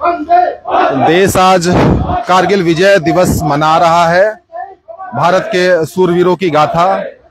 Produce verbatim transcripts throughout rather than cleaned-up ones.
देश आज कारगिल विजय दिवस मना रहा है। भारत के सूरवीरों की गाथा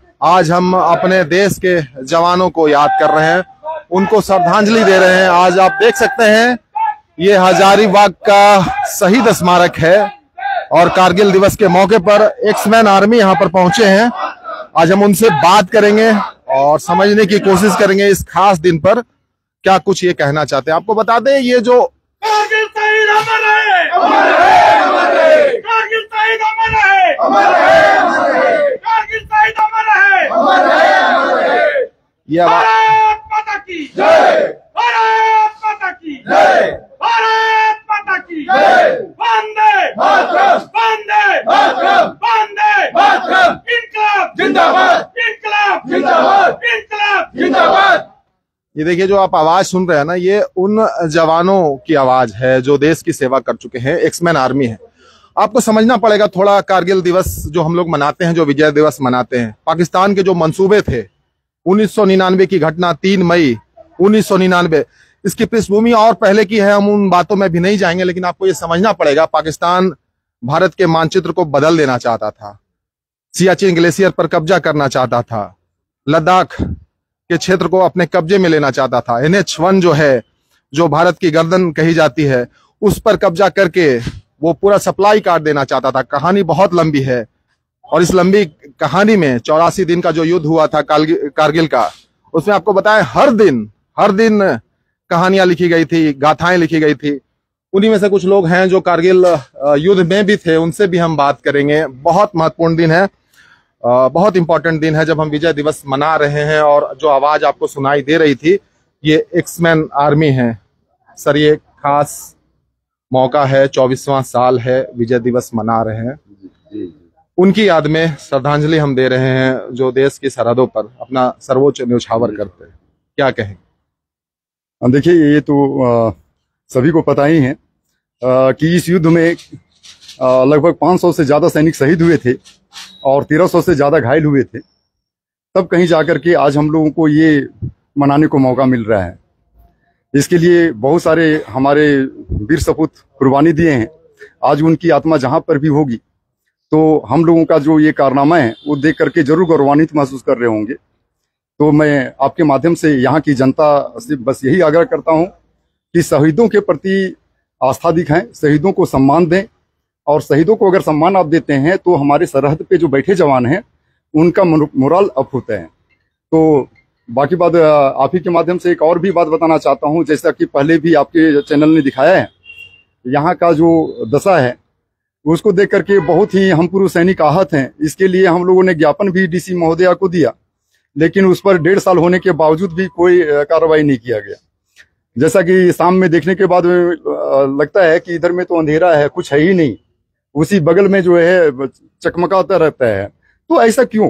आज हम अपने देश के जवानों को याद कर रहे हैं, उनको श्रद्धांजलि दे रहे हैं। आज आप देख सकते हैं ये हजारीबाग का शहीद स्मारक है और कारगिल दिवस के मौके पर एक्समैन आर्मी यहाँ पर पहुंचे हैं। आज हम उनसे बात करेंगे और समझने की कोशिश करेंगे इस खास दिन पर क्या कुछ ये कहना चाहते हैं। आपको बता दें ये जो कारगिल शहीद अमर रहे, अमर रहे, अमर रहे। कारगिल शहीद अमर रहे, अमर रहे, अमर रहे। कारगिल शहीद अमर रहे, अमर रहे, अमर रहे। ये भारत माता की जय, भारत माता की जय, भारत माता की जय। वंदे मातरम, वंदे मातरम, वंदे मातरम। इनकलाब जिंदाबाद, इनकलाब जिंदाबाद, इनकलाब जिंदाबाद। ये देखिए जो आप आवाज सुन रहे हैं ना, ये उन जवानों की आवाज है जो देश की सेवा कर चुके हैं, एक्समैन आर्मी है। आपको समझना पड़ेगा थोड़ा, कारगिल दिवस जो हम लोग मनाते हैं, जो विजय दिवस मनाते हैं, पाकिस्तान के जो मंसूबे थे उन्नीस सौ निन्यानवे की घटना तीन मई उन्नीस सौ निन्यानवे, इसकी पृष्ठभूमि और पहले की है, हम उन बातों में भी नहीं जाएंगे। लेकिन आपको ये समझना पड़ेगा पाकिस्तान भारत के मानचित्र को बदल देना चाहता था, सियाचिन ग्लेशियर पर कब्जा करना चाहता था, लद्दाख के क्षेत्र को अपने कब्जे में लेना चाहता था, एन एच वन जो है, जो भारत की गर्दन कही जाती है, उस पर कब्जा करके वो पूरा सप्लाई काट देना चाहता था। कहानी बहुत लंबी है और इस लंबी कहानी में चौरासी दिन का जो युद्ध हुआ था कारगिल का, उसमें आपको बताएं हर दिन हर दिन कहानियां लिखी गई थी, गाथाएं लिखी गई थी। उन्हीं में से कुछ लोग हैं जो कारगिल युद्ध में भी थे, उनसे भी हम बात करेंगे। बहुत महत्वपूर्ण दिन है, बहुत इंपॉर्टेंट दिन है जब हम विजय दिवस मना रहे हैं। और जो आवाज आपको सुनाई दे रही थी ये एक्समैन आर्मी है। सर ये खास मौका है, चौबीसवां साल है विजय दिवस मना रहे हैं, उनकी याद में श्रद्धांजलि हम दे रहे हैं जो देश की सरहदों पर अपना सर्वोच्च न्यौछावर करते हैं। क्या कहेंगे? देखिए ये तो आ, सभी को पता ही है आ, कि इस युद्ध में लगभग पाँच सौ से ज्यादा सैनिक शहीद हुए थे और तेरह सौ से ज्यादा घायल हुए थे। तब कहीं जाकर के आज हम लोगों को ये मनाने को मौका मिल रहा है। इसके लिए बहुत सारे हमारे वीर सपूत कुर्बानी दिए हैं। आज उनकी आत्मा जहां पर भी होगी तो हम लोगों का जो ये कारनामा है वो देख करके जरूर गौरवान्वित महसूस कर रहे होंगे। तो मैं आपके माध्यम से यहाँ की जनता से बस यही आग्रह करता हूँ कि शहीदों के प्रति आस्था दिखाएं, शहीदों को सम्मान दें। और शहीदों को अगर सम्मान आप देते हैं तो हमारे सरहद पे जो बैठे जवान हैं उनका मोरल अप होता है। तो बाकी बात आप ही के माध्यम से एक और भी बात बताना चाहता हूं, जैसा कि पहले भी आपके चैनल ने दिखाया है, यहाँ का जो दशा है उसको देख करके बहुत ही हम पूर्व सैनिक आहत हैं। इसके लिए हम लोगों ने ज्ञापन भी डीसी महोदया को दिया, लेकिन उस पर डेढ़ साल होने के बावजूद भी कोई कार्रवाई नहीं किया गया। जैसा कि शाम में देखने के बाद लगता है कि इधर में तो अंधेरा है, कुछ है ही नहीं, उसी बगल में जो है चकमकाता रहता है। तो ऐसा क्यों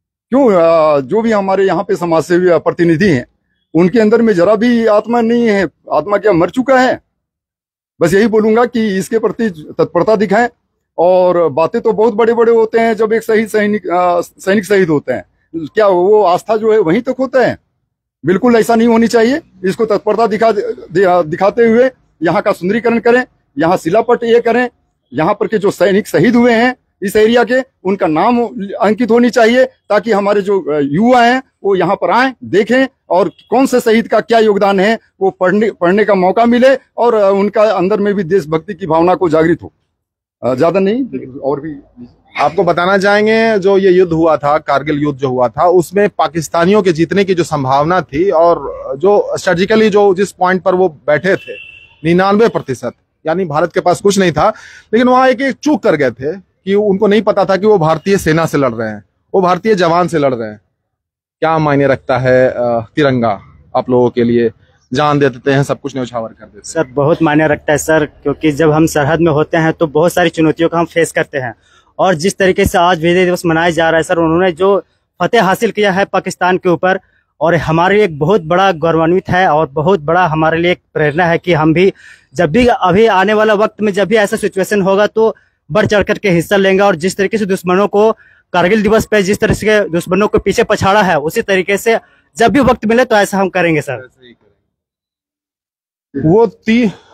क्यों जो भी हमारे यहाँ पे समाज सेवी प्रतिनिधि हैं उनके अंदर में जरा भी आत्मा नहीं है? आत्मा क्या मर चुका है? बस यही बोलूंगा कि इसके प्रति तत्परता दिखाएं। और बातें तो बहुत बड़े बड़े होते हैं, जब एक शहीद सैनिक सैनिक शहीद होते हैं, क्या वो आस्था जो है वहीं तक होता है? बिल्कुल ऐसा नहीं होनी चाहिए। इसको तत्परता दिखा दिखाते हुए यहाँ का सुंदरीकरण करें, यहाँ शिलापट ये करें, यहाँ पर के जो सैनिक शहीद हुए हैं इस एरिया के, उनका नाम अंकित होनी चाहिए, ताकि हमारे जो युवा हैं वो यहाँ पर आए, देखें और कौन से शहीद का क्या योगदान है वो पढ़ने पढ़ने का मौका मिले और उनका अंदर में भी देशभक्ति की भावना को जागृत हो। ज्यादा नहीं और भी आपको बताना चाहेंगे जो ये युद्ध हुआ था, कारगिल युद्ध जो हुआ था, उसमें पाकिस्तानियों के जीतने की जो संभावना थी और जो स्ट्रेटेजिकली जो जिस पॉइंट पर वो बैठे थे निन्यानवे प्रतिशत, यानी भारत के पास कुछ नहीं था, लेकिन वहां एक एक चूक कर गए थे कि उनको नहीं पता था कि वो भारतीय सेना से लड़ रहे हैं, वो भारतीय जवान से लड़ रहे हैं। क्या मायने रखता है तिरंगा आप लोगों के लिए? जान दे देते हैं, सब कुछ न्यौछावर कर देते हैं। सर बहुत मायने रखता है सर, क्योंकि जब हम सरहद में होते हैं तो बहुत सारी चुनौतियों का हम फेस करते हैं। और जिस तरीके से आज विजय दिवस मनाया जा रहा है सर, उन्होंने जो फतेह हासिल किया है पाकिस्तान के ऊपर, और हमारे लिए एक बहुत बड़ा गौरवान्वित है और बहुत बड़ा हमारे लिए एक प्रेरणा है कि हम भी जब भी अभी आने वाला वक्त में जब भी ऐसा सिचुएशन होगा तो बढ़ चढ़ करके हिस्सा लेंगे। और जिस तरीके से दुश्मनों को कारगिल दिवस पे जिस तरह से दुश्मनों को पीछे पछाड़ा है, उसी तरीके से जब भी वक्त मिले तो ऐसा हम करेंगे सर। वो ती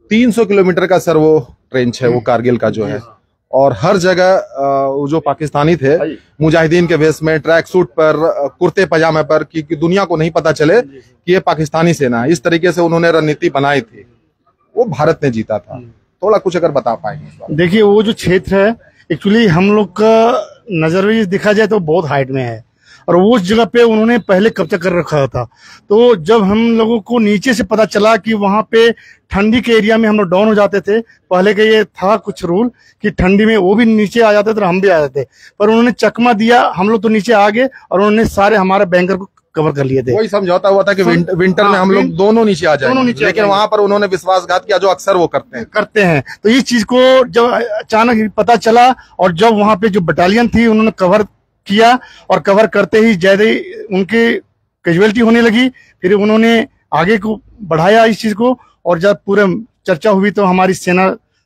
तीन सौ किलोमीटर का सर वो ट्रेंच है, वो कारगिल का जो है, और हर जगह वो जो पाकिस्तानी थे मुजाहिदीन के वेश में, ट्रैक सूट पर, कुर्ते पजामे पर, कि, कि दुनिया को नहीं पता चले कि ये पाकिस्तानी सेना है। इस तरीके से उन्होंने रणनीति बनाई थी, वो भारत ने जीता था। थोड़ा कुछ अगर बता पाएंगे। देखिए, वो जो क्षेत्र है एक्चुअली हम लोग का नजरिए देखा जाए तो बहुत हाइट में है, और वो उस जगह पे उन्होंने पहले कब्जा कर रखा था। तो जब हम लोगों को नीचे से पता चला कि वहां पे ठंडी के एरिया में हम लोग डाउन हो जाते थे, पहले के ये था कुछ रूल कि ठंडी में वो भी नीचे आ जाते थे और हम भी आ जाते थे, पर उन्होंने चकमा दिया, हम लोग तो नीचे आ गए और उन्होंने सारे हमारे बैंकर को कवर कर लिए थे। वही समझौता हुआ था कि विंटर, विंटर में हम लोग दोनों नीचे आ जाएंगे, लेकिन वहां पर उन्होंने विश्वासघात किया, जो अक्सर वो करते हैं करते हैं तो इस चीज को जब अचानक पता चला, और जब वहां पे जो बटालियन थी उन्होंने कवर किया, और कवर करते ही ज्यादा उनकी कैजुअलिटी होने लगी, फिर उन्होंने आगे को बढ़ाया इस चीज को, और जब पूरे चर्चा हुई तो हमारी सेना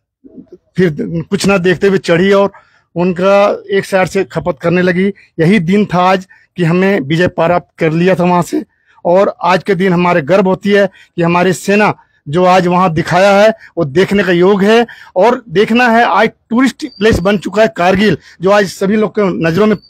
फिर कुछ ना देखते हुए चढ़ी और उनका एक साइड से खपत करने लगी। यही दिन था आज कि हमने विजय प्राप्त कर लिया था वहां से, और आज के दिन हमारे गर्व होती है कि हमारी सेना जो आज वहां दिखाया है वो देखने का योग है, और देखना है। आज टूरिस्ट प्लेस बन चुका है कारगिल, जो आज सभी लोग के नजरों में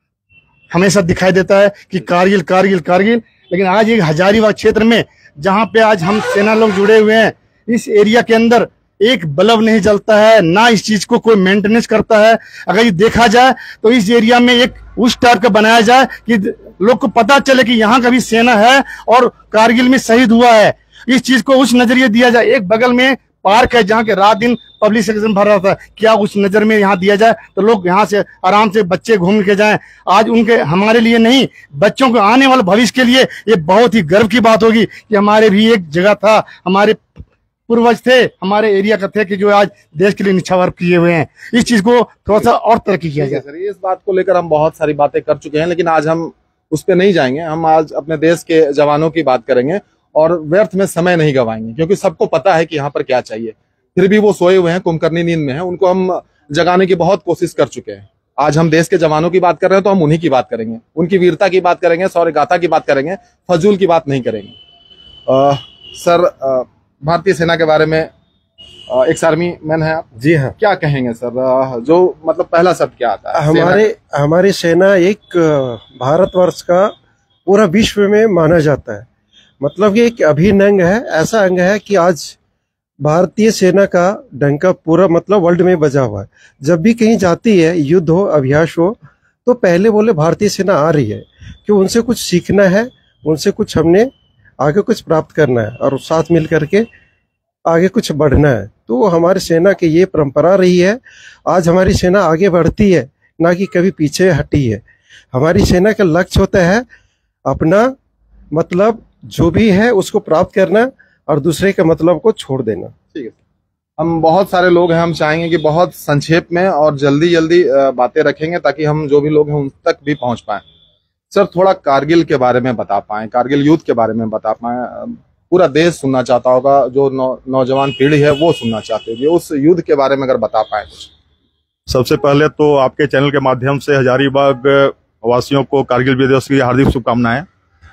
हमेशा दिखाई देता है कि कारगिल कारगिल कारगिल। लेकिन आज एक हजारीबाग क्षेत्र में जहां पे आज हम सेना लोग जुड़े हुए हैं, इस एरिया के अंदर एक बल्ब नहीं जलता है, ना इस चीज को कोई मेंटेनेंस करता है। अगर ये देखा जाए तो इस एरिया में एक उस टाइप का बनाया जाए कि लोग को पता चले कि यहाँ का भी सेना है और कारगिल में शहीद हुआ है, इस चीज को उस नजरिए दिया जाए। एक बगल में पार्क है जहाँ के रात दिन पब्लिक सेक्शन भर रहा था, क्या उस नजर में यहाँ दिया जाए तो लोग यहाँ से आराम से बच्चे घूम के जाएं। आज उनके हमारे लिए नहीं, बच्चों के आने वाले भविष्य के लिए ये बहुत ही गर्व की बात होगी कि हमारे भी एक जगह था, हमारे पूर्वज थे, हमारे एरिया का थे कि जो आज देश के लिए निछावर किए हुए हैं। इस चीज को थोड़ा सा और तरक्की किया जाए। सर, इस बात को लेकर हम बहुत सारी बातें कर चुके हैं, लेकिन आज हम उस पर नहीं जाएंगे। हम आज अपने देश के जवानों की बात करेंगे और व्यर्थ में समय नहीं गवाएंगे, क्योंकि सबको पता है कि यहाँ पर क्या चाहिए। फिर भी वो सोए हुए हैं, कुंभकर्णी नींद में हैं, उनको हम जगाने की बहुत कोशिश कर चुके हैं। आज हम देश के जवानों की बात कर रहे हैं तो हम उन्हीं की बात करेंगे, उनकी वीरता की बात करेंगे, शौर्य गाथा की बात करेंगे, फजूल की बात नहीं करेंगे। आ, सर, आ, भारतीय सेना के बारे में एक्स आर्मी मैन है आप, जी हाँ, क्या कहेंगे सर? जो मतलब पहला शब्द क्या आता है? हमारे हमारी सेना एक भारतवर्ष का पूरा विश्व में माना जाता है। मतलब ये एक अभिन्न अंग है, ऐसा अंग है कि आज भारतीय सेना का डंका पूरा मतलब वर्ल्ड में बजा हुआ है। जब भी कहीं जाती है, युद्ध हो, अभ्यास हो, तो पहले बोले भारतीय सेना आ रही है, कि उनसे कुछ सीखना है, उनसे कुछ हमने आगे कुछ प्राप्त करना है और साथ मिल करके आगे कुछ बढ़ना है। तो हमारी सेना की ये परंपरा रही है। आज हमारी सेना आगे बढ़ती है, ना कि कभी पीछे हटी है। हमारी सेना का लक्ष्य होता है अपना मतलब जो भी है उसको प्राप्त करना और दूसरे के मतलब को छोड़ देना। ठीक है, हम बहुत सारे लोग हैं, हम चाहेंगे कि बहुत संक्षेप में और जल्दी जल्दी बातें रखेंगे ताकि हम जो भी लोग हैं उन तक भी पहुंच पाएं। सर, थोड़ा कारगिल के बारे में बता पाएं, कारगिल युद्ध के बारे में बता पाएं। पूरा देश सुनना चाहता होगा, जो नौ, नौजवान पीढ़ी है वो सुनना चाहते होगी, उस युद्ध के बारे में अगर बता पाएं कुछ। सबसे पहले तो आपके चैनल के माध्यम से हजारीबाग वासियों को कारगिल विजय दिवस की हार्दिक शुभकामनाएं।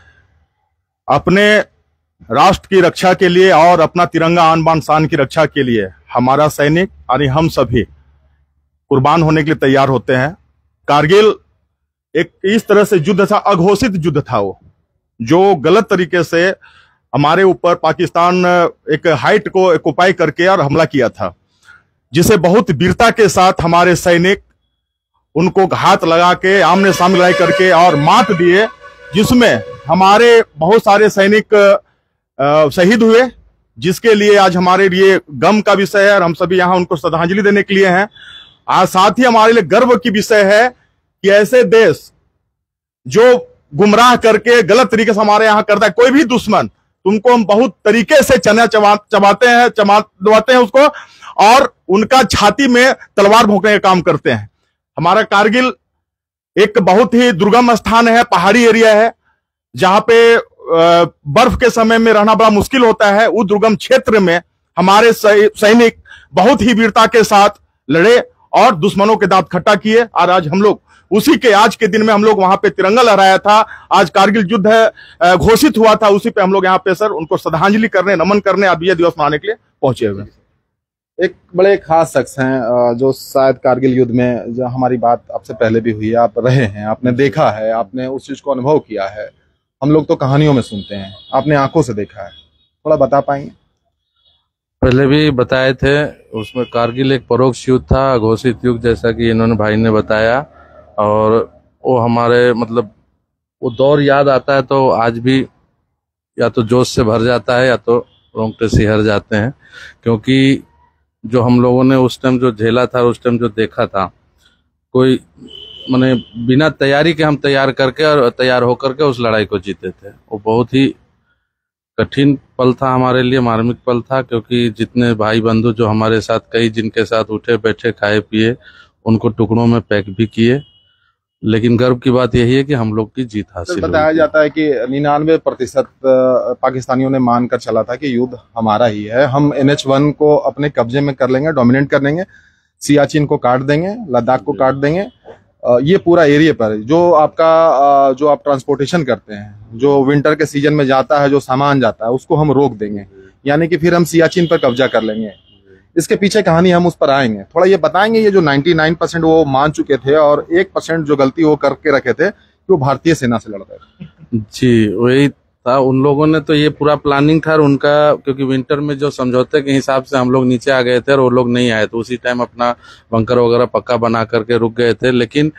अपने राष्ट्र की रक्षा के लिए और अपना तिरंगा आन बान शान की रक्षा के लिए हमारा सैनिक यानी हम सभी कुर्बान होने के लिए तैयार होते हैं। कारगिल एक इस तरह से युद्ध था, अघोषित युद्ध था वो, जो गलत तरीके से हमारे ऊपर पाकिस्तान एक हाइट को ऑक्युपाई करके और हमला किया था, जिसे बहुत वीरता के साथ हमारे सैनिक उनको हाथ लगा के आमने सामने लड़ाई करके और मात दिए, जिसमें हमारे बहुत सारे सैनिक शहीद हुए, जिसके लिए आज हमारे लिए गम का विषय है और हम सभी यहाँ उनको श्रद्धांजलि देने के लिए हैं। आज साथ ही हमारे लिए गर्व की विषय है कि ऐसे देश जो गुमराह करके गलत तरीके से हमारे यहाँ करता है, कोई भी दुश्मन तुमको हम बहुत तरीके से चना चबा चबाते हैं चबा दबाते हैं उसको, और उनका छाती में तलवार भोंकने का काम करते हैं। हमारा कारगिल एक बहुत ही दुर्गम स्थान है, पहाड़ी एरिया है, जहां पे बर्फ के समय में रहना बड़ा मुश्किल होता है। उस दुर्गम क्षेत्र में हमारे सैनिक बहुत ही वीरता के साथ लड़े और दुश्मनों के दांत खट्टा किए, और आज हम लोग उसी के आज के दिन में हम लोग वहां पे तिरंगा लहराया था। आज कारगिल युद्ध है घोषित हुआ था, उसी पे हम लोग यहाँ पे सर उनको श्रद्धांजलि करने, नमन करने, अब विजय दिवस मनाने के लिए पहुंचे हुए। एक बड़े खास शख्स हैं जो शायद कारगिल युद्ध में, जो हमारी बात आपसे पहले भी हुई है, आप रहे हैं, आपने देखा है, आपने उस चीज को अनुभव किया है। हम लोग तो कहानियों में सुनते हैं, आपने आंखों से देखा है, थोड़ा बता पाएंगे? पहले भी बताए थे, उसमें कारगिल एक परोक्ष युद्ध था, घोषित युद्ध, जैसा कि इन्होंने भाई ने बताया। और वो हमारे मतलब वो दौर याद आता है तो आज भी या तो जोश से भर जाता है या तो रोंगटे सिहर जाते हैं, क्योंकि जो हम लोगों ने उस टाइम जो झेला था, उस टाइम जो देखा था, कोई माने बिना तैयारी के हम तैयार करके और तैयार होकर के उस लड़ाई को जीते थे। वो बहुत ही कठिन पल था हमारे लिए, मार्मिक पल था, क्योंकि जितने भाई बंधु जो हमारे साथ, कई जिनके साथ उठे बैठे खाए पिए, उनको टुकड़ों में पैक भी किए, लेकिन गर्व की बात यही है कि हम लोग की जीत हासिल हुई। बताया जाता है कि निन्यानवे प्रतिशत पाकिस्तानियों ने मानकर चला था कि युद्ध हमारा ही है, हम एन एच वन को अपने कब्जे में कर लेंगे, डोमिनेट कर लेंगे, सियाचिन को काट देंगे, लद्दाख को काट देंगे, ये पूरा एरिया पर जो आपका जो आप ट्रांसपोर्टेशन करते हैं, जो विंटर के सीजन में जाता है, जो सामान जाता है, उसको हम रोक देंगे, यानी कि फिर हम सियाचिन पर कब्जा कर लेंगे। इसके पीछे कहानी हम उस पर आएंगे, थोड़ा ये बताएंगे। ये जो निन्यानवे परसेंट वो मान चुके थे और एक परसेंट जो गलती वो करके रखे थे कि वो भारतीय सेना से लड़ते थे। जी वही था, उन लोगों ने तो ये पूरा प्लानिंग था उनका, क्योंकि विंटर में जो समझौते के हिसाब से हम लोग नीचे आ गए थे और वो लोग नहीं आए, तो उसी टाइम अपना बंकर वगैरह पक्का बना करके रुक गए थे। लेकिन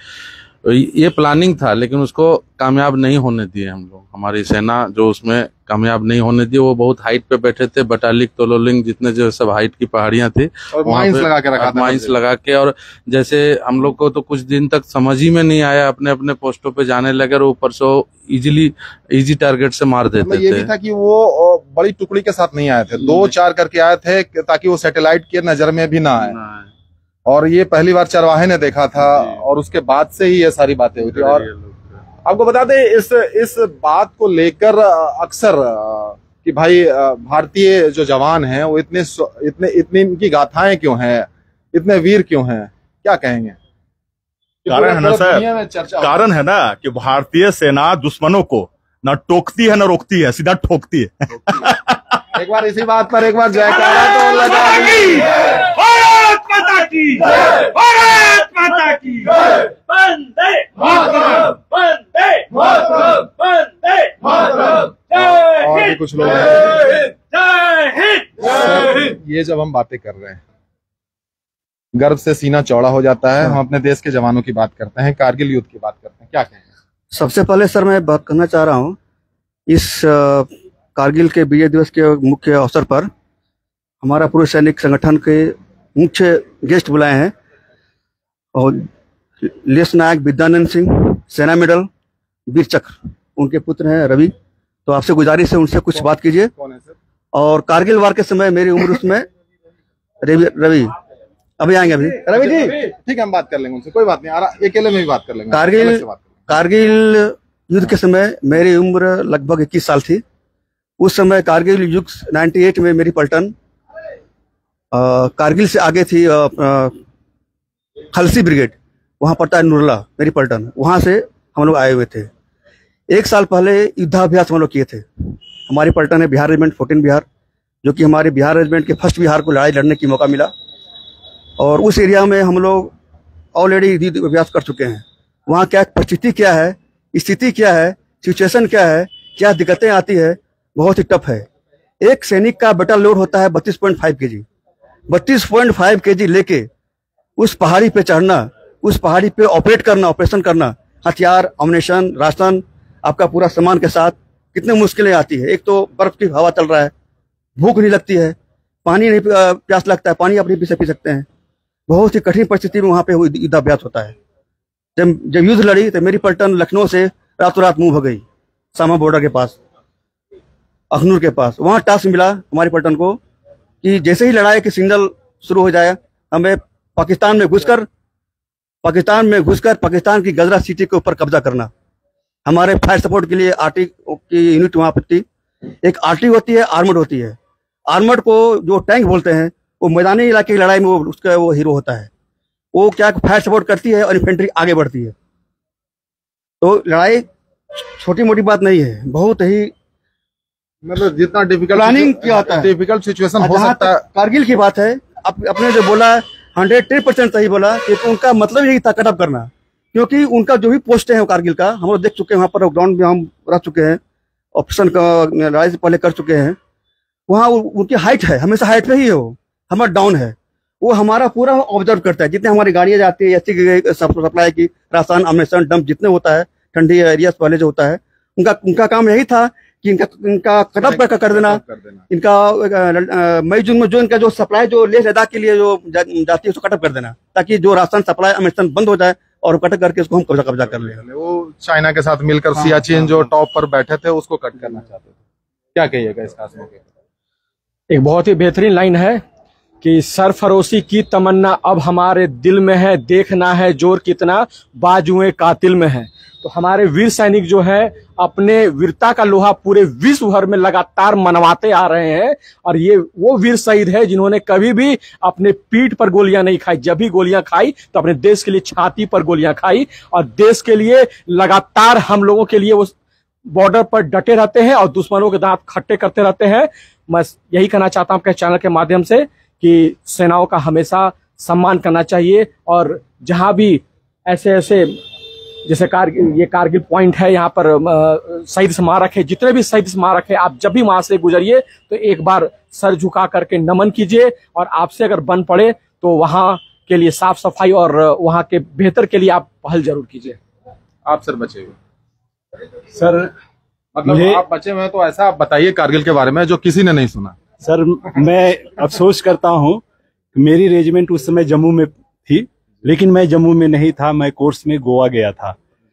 ये प्लानिंग था, लेकिन उसको कामयाब नहीं होने दिए हम लोग। हमारी सेना जो उसमें कामयाब नहीं होने दी, वो बहुत हाइट पे बैठे थे, बटालिक तोलोलिंग जितने जो सब हाइट की पहाड़ियां थी, और माइंस लगा के रखा था, माइंस लगा के। और जैसे हम लोग को तो कुछ दिन तक समझ ही में नहीं आया, अपने अपने पोस्टों पे जाने लगे और ऊपर से इजीली इजी टारगेट से मार देते थे। ये भी था कि वो बड़ी टुकड़ी के साथ नहीं आए थे, दो चार करके आए थे ताकि वो सैटेलाइट के नजर में भी ना आए। और ये पहली बार चरवाहे ने देखा था और उसके बाद से ही ये सारी बातें हुई थी। और आपको बता दें, इस इस बात को लेकर अक्सर कि भाई भारतीय जो जवान हैं वो इतने इतने इतनी इनकी गाथाएं क्यों हैं, इतने वीर क्यों हैं, क्या कहेंगे? कारण है ना सर, कारण है ना कि भारतीय सेना दुश्मनों को न टोकती है न रोकती है, सीधा ठोकती है। एक बार इसी बात पर एक बार जयकारा तो लगा दी। भारत माता की जय, भारत माता की जय, वंदे मातरम, वंदे मातरम, वंदे मातरम, जय और भी हिंद, कुछ लोग जय हिंद, जय हिंद। ये जब हम बातें कर रहे हैं, गर्व से सीना चौड़ा हो जाता है। हम अपने देश के जवानों की बात करते हैं, कारगिल युद्ध की बात करते हैं, क्या कहेंगे? सबसे पहले सर मैं बात करना चाह रहा हूँ, इस कारगिल के विजय दिवस के मुख्य अवसर पर हमारा पूर्व सैनिक संगठन के मुख्य गेस्ट बुलाए हैं, और लेस नायक विद्यानंद सिंह, सेना मेडल, वीर चक्र, उनके पुत्र हैं रवि। तो आपसे गुजारिश है उनसे कुछ बात कीजिए। कौन है सर? और कारगिल वार के समय मेरी उम्र उसमें रवि रवि अभी आएंगे, अभी रवि जी ठीक है, हम बात कर लेंगे उनसे, कोई बात नहीं, आ रहा अकेले में भी बात कर लेंगे। कारगिल कारगिल युद्ध के समय मेरी उम्र लगभग इक्कीस साल थी। उस समय कारगिल युद्ध अट्ठानवे में मेरी पलटन कारगिल से आगे थी, आ, आ, खलसी ब्रिगेड, वहां पड़ता है नुरला, मेरी पलटन, वहां से हम लोग आए हुए थे। एक साल पहले युद्धाभ्यास हम लोग किए थे। हमारी पलटन है बिहार रेजिमेंट फोर्टीन बिहार, जो कि हमारे बिहार रेजिमेंट के फर्स्ट बिहार को लड़ाई लड़ने की मौका मिला, और उस एरिया में हम लोग ऑलरेडी युद्धाभ्यास कर चुके हैं। वहाँ क्या परिस्थिति क्या है, स्थिति क्या है, सिचुएशन क्या है, क्या दिक्कतें आती है, बहुत ही टफ है। एक सैनिक का बटा लोड होता है बत्तीस पॉइंट फाइव के जी, बत्तीस पॉइंट फाइव के जी लेके उस पहाड़ी पे चढ़ना, उस पहाड़ी पे ऑपरेट करना, ऑपरेशन करना, हथियार, अम्युनिशन, राशन, आपका पूरा सामान के साथ, कितनी मुश्किलें आती है। एक तो बर्फ की हवा चल रहा है, भूख नहीं लगती है, पानी नहीं प्यास लगता है, पानी आप नहीं पी पी सकते हैं। बहुत ही कठिन परिस्थिति में वहाँ पे युद्धाभ्यास होता है। जब जब युद्ध लड़ी तो मेरी पलटन लखनऊ से रातों रात मूव हो गई, सामा बॉर्डर के पास, अखनूर के पास। वहाँ टास्क मिला हमारी पलटन को कि जैसे ही लड़ाई की सिग्नल शुरू हो जाए, हमें पाकिस्तान में घुसकर पाकिस्तान में घुसकर पाकिस्तान की गजरा सिटी के ऊपर कब्जा करना। हमारे फायर सपोर्ट के लिए आरटी की यूनिट वहाँ पर थी। एक आरटी होती है, आर्मर्ड होती है। आर्मर्ड को जो टैंक बोलते हैं, वो मैदानी इलाके की लड़ाई में वो उसका वो हीरो होता है। वो क्या फायर सपोर्ट करती है और इन्फेंट्री आगे बढ़ती है। तो लड़ाई छोटी मोटी बात नहीं है, बहुत ही मतलब जितना डिफिकल्ट प्लानिंग किया होता है, डिफिकल्ट सिचुएशन हो जहाँ सकता है। तक कारगिल की बात है, अप, अपने जो बोला हंड्रेड टेन परसेंट सही बोला कि उनका मतलब यही था कटअप करना, क्योंकि उनका जो भी पोस्ट है कारगिल का हम लोग देख चुके हैं, वहाँ पर ग्राउंड में हम रह चुके हैं, ऑपरेशन का लड़ाई से पहले कर चुके हैं। वहाँ उनकी हाइट है, हमेशा हाइट पे ही है, वो हमारा डाउन है, वो हमारा पूरा ऑब्जर्व करता है। जितने हमारी गाड़ियाँ जाती है ऐसी सप्लाई की, राशन अम्नेशन डंप जितने होता है ठंडी एरिया पहले जो होता है, उनका उनका काम यही था कि इनका इनका कटअप कर, कर देना, इनका मई जून में जो इनका जो सप्लाई जो लेह लद्दाख के लिए जो जा, जाती है उसको कटअप कर देना, ताकि जो राशन सप्लाई अम्नेशन बंद हो जाए और कट करके उसको हम कब्जा कब्जा कर ले। वो चाइना के साथ मिलकर सियाचिन जो टॉप पर बैठे थे उसको कट करना चाहते थे। क्या कहिएगा इस खास मौके पर? एक बहुत ही बेहतरीन लाइन है कि सरफरोशी की तमन्ना अब हमारे दिल में है, देखना है जोर कितना बाजुएं कातिल में है। तो हमारे वीर सैनिक जो है अपने वीरता का लोहा पूरे विश्व भर में लगातार मनवाते आ रहे हैं, और ये वो वीर शहीद है जिन्होंने कभी भी अपने पीठ पर गोलियां नहीं खाई। जब भी गोलियां खाई तो अपने देश के लिए छाती पर गोलियां खाई, और देश के लिए लगातार हम लोगों के लिए वो बॉर्डर पर डटे रहते हैं और दुश्मनों के दांत खट्टे करते रहते हैं। मैं यही कहना चाहता हूं अपने चैनल के माध्यम से कि सेनाओं का हमेशा सम्मान करना चाहिए, और जहां भी ऐसे ऐसे जैसे कारगिल, ये कारगिल पॉइंट है, यहाँ पर शहीद स्मारक है, जितने भी शहीद स्मारक है, आप जब भी वहां से गुजरिए तो एक बार सर झुका करके नमन कीजिए, और आपसे अगर बन पड़े तो वहां के लिए साफ सफाई और वहां के बेहतर के लिए आप पहल जरूर कीजिए। आप सर बचे हुए सर मतलब आप बचे हुए हैं तो ऐसा आप बताइए कारगिल के बारे में जो किसी ने नहीं सुना। सर मैं अफसोस करता हूँ, मेरी रेजिमेंट उस समय जम्मू में थी, लेकिन मैं जम्मू में नहीं था, मैं कोर्स में गोवा गया था।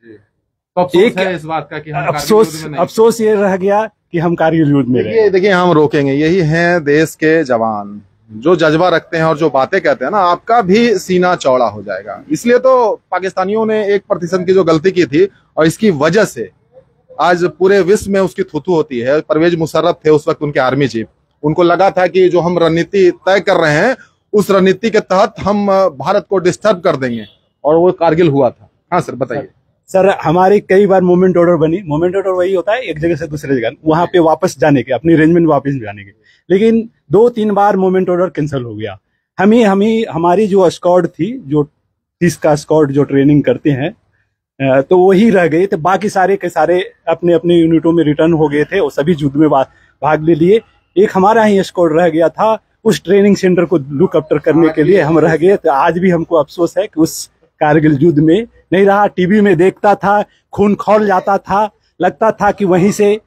तो अफसोस एक है इस बात का कि हम अफसोस अफसोस ये रह गया कि हम कारगिल युद्ध में देखिए देखिए हम रोकेंगे। यही हैं देश के जवान जो जज्बा रखते हैं और जो बातें कहते हैं ना, आपका भी सीना चौड़ा हो जाएगा। इसलिए तो पाकिस्तानियों ने एक प्रतिशत की जो गलती की थी और इसकी वजह से आज पूरे विश्व में उसकी थूथू होती है। परवेज मुशर्रफ थे उस वक्त उनके आर्मी चीफ, उनको लगा था कि जो हम रणनीति तय कर रहे हैं उस रणनीति के तहत हम भारत को डिस्टर्ब कर देंगे, और वो कारगिल हुआ था। हाँ सर बताइए। सर हमारी कई बार मूवमेंट ऑर्डर बनी, मूवमेंट ऑर्डर वही होता है एक जगह से दूसरे जगह वहां पे वापस जाने के, अपनी रेंज में वापस जाने के, लेकिन दो तीन बार मूवमेंट ऑर्डर कैंसिल हो गया। हम ही हम ही हमारी जो स्क्वाड थी, जो तीस का स्क्वाड जो ट्रेनिंग करते हैं, तो वही रह गए थे, बाकी सारे के सारे अपने अपने यूनिटों में रिटर्न हो गए थे और सभी युद्ध में भाग ले लिए। एक हमारा ही स्क्वाड रह गया था, उस ट्रेनिंग सेंटर को लुक अफ्टर करने के लिए हम रह गए। तो आज भी हमको अफसोस है कि उस कारगिल युद्ध में नहीं रहा। टीवी में देखता था, खून खौल जाता था, लगता था कि वहीं से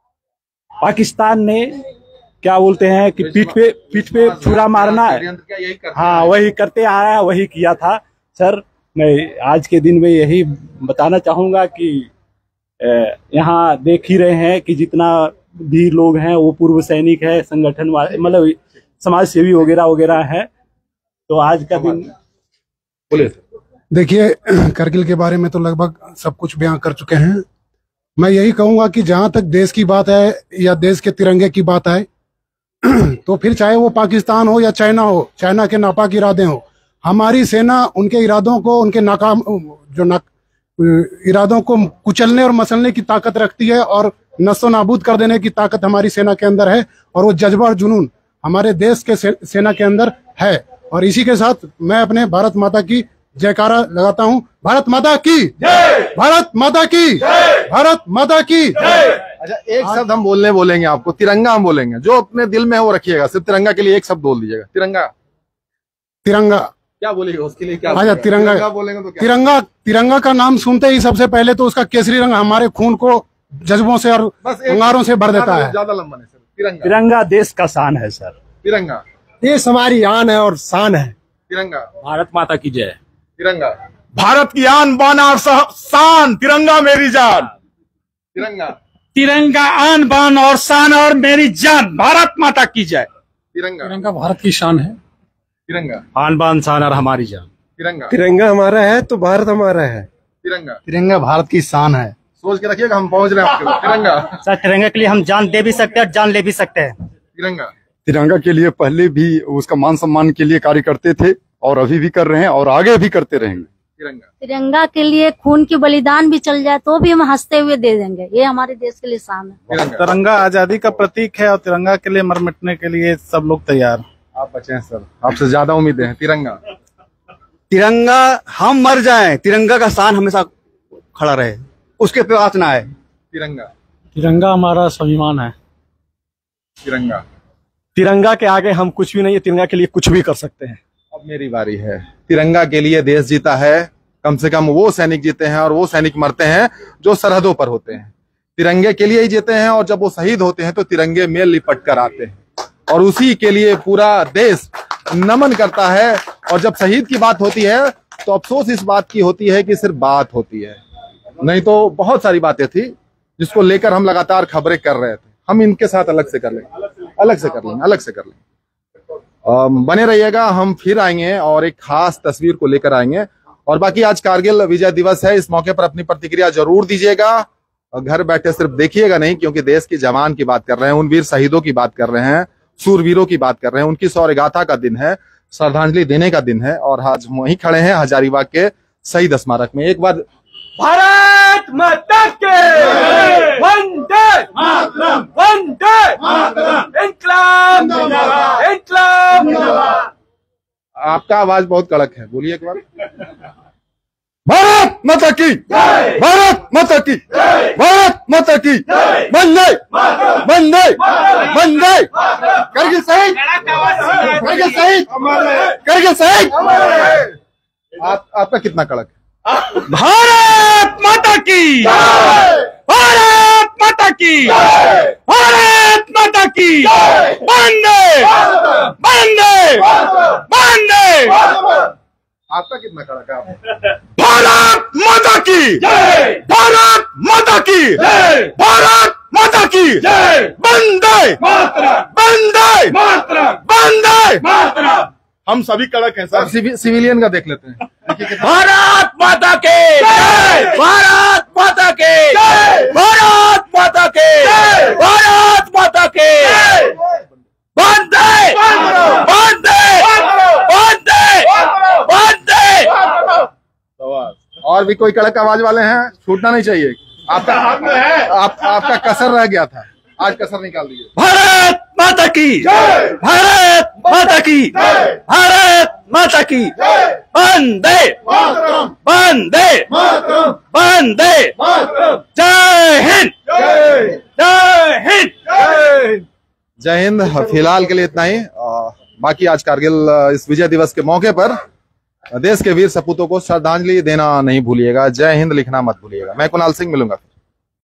पाकिस्तान ने क्या बोलते हैं कि पीठ पे पीठ पे छुरा मारना है, हाँ वही करते आया, वही किया था। सर मैं आज के दिन में यही बताना चाहूंगा कि यहाँ देख ही रहे हैं कि जितना भी लोग हैं वो पूर्व सैनिक है, संगठन वाले, मतलब समाज सेवी वगैरह वगैरह है। तो आज का दिन देखिए, करगिल के बारे में तो लगभग सब कुछ बयां कर चुके हैं। मैं यही कहूंगा कि जहां तक देश की बात है या देश के तिरंगे की बात है, तो फिर चाहे वो पाकिस्तान हो या चाइना हो, चाइना के नापाक इरादे हो, हमारी सेना उनके इरादों को, उनके नाकाम जो ना इरादों को कुचलने और मसलने की ताकत रखती है, और नस्तो नाबूद कर देने की ताकत हमारी सेना के अंदर है, और वो जज्बा और जुनून हमारे देश के से, सेना के अंदर है। और इसी के साथ मैं अपने भारत माता की जयकारा लगाता हूँ। भारत माता की जय, भारत माता की जय, भारत माता की जय। अच्छा एक शब्द हम बोलने बोलेंगे आपको, तिरंगा हम बोलेंगे, जो अपने दिल में है वो रखिएगा। सिर्फ तिरंगा के लिए एक शब्द बोल दीजिएगा। तिरंगा तिरंगा क्या बोलेगा उसके लिए? क्या अच्छा तिरंगा, तिरंगा बोलेंगे तो क्या? तिरंगा तिरंगा का नाम सुनते ही सबसे पहले तो उसका केसरी रंग हमारे खून को जज्बों से और अंगारों से भर देता है। ज्यादा लंबा नहीं सर। तिरंगा तिरंगा देश का शान है सर। तिरंगा देश हमारी आन है और शान है। तिरंगा भारत माता की जय। तिरंगा भारत की आन बान और शान, तिरंगा मेरी जान। तिरंगा तिरंगा आन बान और शान और मेरी जान, भारत माता की जय। तिरंगा तिरंगा भारत की शान है। तिरंगा आन बान शान और हमारी जान। तिरंगा तिरंगा हमारा है तो भारत हमारा है। तिरंगा तिरंगा भारत की शान है। सोच के रखिएगा, हम पहुंच रहे हैं आपके पास। तिरंगा सर तिरंगा के लिए हम जान दे भी सकते हैं और जान ले भी सकते हैं। तिरंगा तिरंगा के लिए पहले भी उसका मान सम्मान के लिए कार्य करते थे और अभी भी कर रहे हैं और आगे भी करते रहेंगे। तिरंगा तिरंगा के लिए खून की बलिदान भी चल जाए तो भी हम हंसते हुए दे देंगे। ये हमारे देश के लिए शान है। तिरंगा आजादी का प्रतीक है और तिरंगा के लिए मर मिटने के लिए सब लोग तैयार। आप बचे हैं सर, आपसे ज्यादा उम्मीदें हैं। तिरंगा तिरंगा हम मर जाएं, तिरंगा का शान हमेशा खड़ा रहे, उसके पे आँच ना आए। तिरंगा तिरंगा हमारा स्वाभिमान है। तिरंगा तिरंगा के आगे हम कुछ भी नहीं है, तिरंगा के लिए कुछ भी कर सकते हैं। अब मेरी बारी है। तिरंगा के लिए देश जीता है, कम से कम वो सैनिक जीते हैं और वो सैनिक मरते हैं जो सरहदों पर होते हैं। तिरंगे के लिए ही जीते हैं और जब वो शहीद होते हैं तो तिरंगे में लिपट कर आते हैं और उसी के लिए पूरा देश नमन करता है। और जब शहीद की बात होती है तो अफसोस इस बात की होती है कि सिर्फ बात होती है, नहीं तो बहुत सारी बातें थी जिसको लेकर हम लगातार खबरें कर रहे थे। हम इनके साथ अलग से कर लेंगे, अलग से कर लेंगे, अलग से कर लेंगे। बने रहिएगा, हम फिर आएंगे और एक खास तस्वीर को लेकर आएंगे। और बाकी आज कारगिल विजय दिवस है, इस मौके पर अपनी प्रतिक्रिया जरूर दीजिएगा। घर बैठे सिर्फ देखिएगा नहीं, क्योंकि देश की जवान की बात कर रहे हैं, उन वीर शहीदों की बात कर रहे हैं, सूरवीरों की बात कर रहे हैं। उनकी शौर्य गाथा का दिन है, श्रद्धांजलि देने का दिन है। और आज हम वहीं खड़े हैं हजारीबाग के शहीद स्मारक में। एक बार भारत माता के वंदे मातरम, वंदे मातरम, इनकलाब जिंदाबाद, इनकलाब जिंदाबाद। आपका आवाज बहुत कड़क है, बोलिए एक बार। भारत माता की, भारत माता की, भारत माता की, वंदे वंदे वंदे। करगिल शहीद, करगिल शहीद, करगिल शहीद। आप आपका कितना कड़क है? भारत माता की, भारत माता की, भारत माता की, वंदे वंदे वंदे। आपका कितना कड़क है? भारत माता की, भारत माता की, भारत माता की, वंदे वंदे वंदे। हम सभी कड़क हैं सर। सिवि, सिविलियन का देख लेते हैं। भारत माता के, भारत माता के, भारत माता के, भारत माता के, वंदे वंदे वंदे वंदे। और भी कोई कड़क आवाज वाले हैं? छूटना नहीं चाहिए। आपका आप, आपका कसर रह गया था, आज कसर निकाल दीजिए। भारत माता की, भारत माता की, भारत माता की, वंदे वंदे वंदे। जय हिंद, जय हिंद, जय हिंद। फिलहाल के लिए इतना ही। बाकी आज कारगिल इस विजय दिवस के मौके पर देश के वीर सपूतों को श्रद्धांजलि देना नहीं भूलिएगा। जय हिंद लिखना मत भूलिएगा। मैं कुणाल सिंह, मिलूंगा।